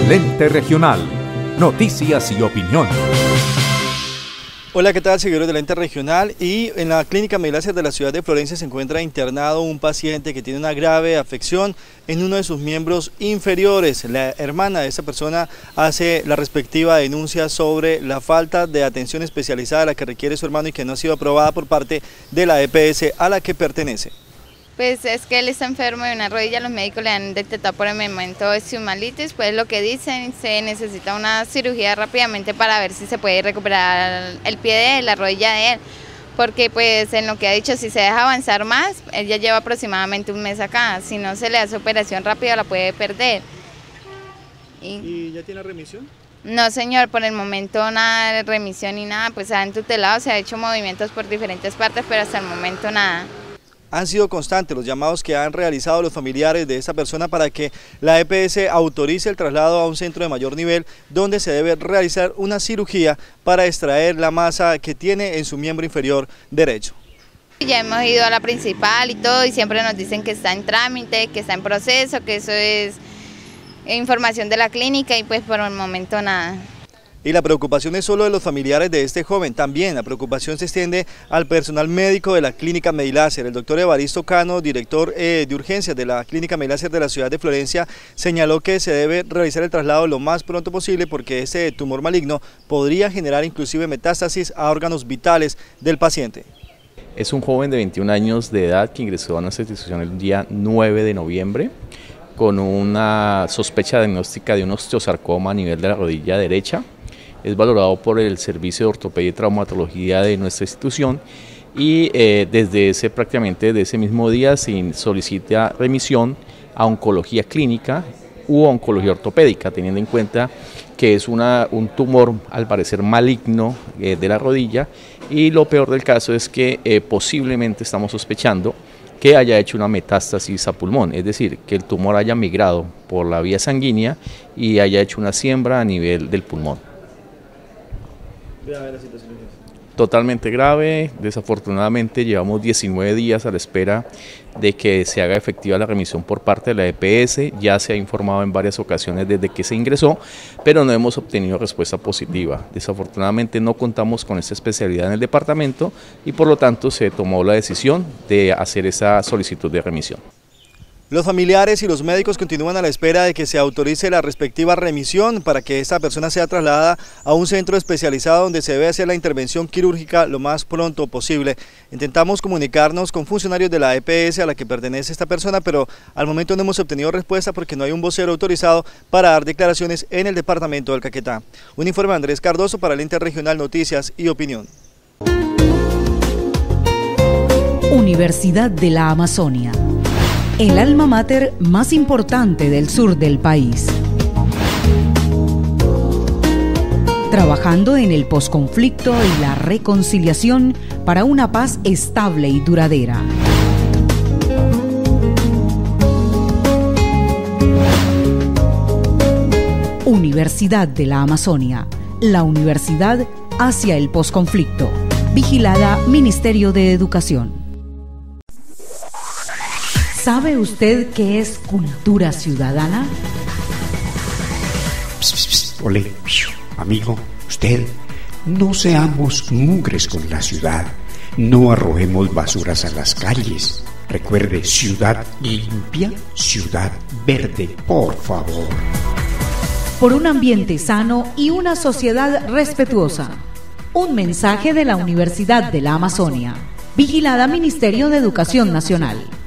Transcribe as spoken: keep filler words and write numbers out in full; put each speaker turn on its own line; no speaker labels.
Lente Regional. Noticias y opinión.
Hola, ¿qué tal, seguidores del Ente Regional? Y en la Clínica Mediláser de la ciudad de Florencia se encuentra internado un paciente que tiene una grave afección en uno de sus miembros inferiores. La hermana de esta persona hace la respectiva denuncia sobre la falta de atención especializada a la que requiere su hermano y que no ha sido aprobada por parte de la E P S a la que pertenece.
Pues es que él está enfermo de una rodilla, los médicos le han detectado por el momento osteomalitis, pues lo que dicen, se necesita una cirugía rápidamente para ver si se puede recuperar el pie de él, la rodilla de él, porque pues en lo que ha dicho, si se deja avanzar más, él ya lleva aproximadamente un mes acá, si no se le hace operación rápida la puede perder.
¿Y, ¿Y ya tiene remisión?
No, señor, por el momento nada de remisión ni nada, pues se han tutelado, se ha hecho movimientos por diferentes partes, pero hasta el momento nada.
Han sido constantes los llamados que han realizado los familiares de esta persona para que la E P S autorice el traslado a un centro de mayor nivel donde se debe realizar una cirugía para extraer la masa que tiene en su miembro inferior derecho.
Ya hemos ido a la principal y todo y siempre nos dicen que está en trámite, que está en proceso, que eso es información de la clínica y pues por el momento nada.
Y la preocupación es solo de los familiares de este joven, también la preocupación se extiende al personal médico de la Clínica Mediláser. El doctor Evaristo Cano, director eh, de urgencias de la Clínica Mediláser de la ciudad de Florencia, señaló que se debe realizar el traslado lo más pronto posible porque ese tumor maligno podría generar inclusive metástasis a órganos vitales del paciente.
Es un joven de veintiún años de edad que ingresó a nuestra institución el día nueve de noviembre con una sospecha diagnóstica de un osteosarcoma a nivel de la rodilla derecha. Es valorado por el Servicio de Ortopedia y Traumatología de nuestra institución y eh, desde ese, prácticamente desde ese mismo día se solicita remisión a oncología clínica u oncología ortopédica, teniendo en cuenta que es una, un tumor al parecer maligno eh, de la rodilla y lo peor del caso es que eh, posiblemente estamos sospechando que haya hecho una metástasis a pulmón, es decir, que el tumor haya migrado por la vía sanguínea y haya hecho una siembra a nivel del pulmón.
Grave la situación.
Totalmente grave, desafortunadamente llevamos diecinueve días a la espera de que se haga efectiva la remisión por parte de la E P S, ya se ha informado en varias ocasiones desde que se ingresó, pero no hemos obtenido respuesta positiva. Desafortunadamente no contamos con esta especialidad en el departamento y por lo tanto se tomó la decisión de hacer esa solicitud de remisión.
Los familiares y los médicos continúan a la espera de que se autorice la respectiva remisión para que esta persona sea trasladada a un centro especializado donde se debe hacer la intervención quirúrgica lo más pronto posible. Intentamos comunicarnos con funcionarios de la E P S a la que pertenece esta persona, pero al momento no hemos obtenido respuesta porque no hay un vocero autorizado para dar declaraciones en el departamento del Caquetá. Un informe de Andrés Cardoso para el Ente Regional Noticias y Opinión.
Universidad de la Amazonia. El alma mater más importante del sur del país. Trabajando en el posconflicto y la reconciliación para una paz estable y duradera. Universidad de la Amazonia, la universidad hacia el posconflicto. Vigilada Ministerio de Educación. ¿Sabe usted qué es cultura ciudadana?
Psst, psst, psst. Ole, amigo, usted, no seamos mugres con la ciudad, no arrojemos basuras a las calles. Recuerde, ciudad limpia, ciudad verde, por favor.
Por un ambiente sano y una sociedad respetuosa. Un mensaje de la Universidad de la Amazonia. Vigilada Ministerio de Educación Nacional.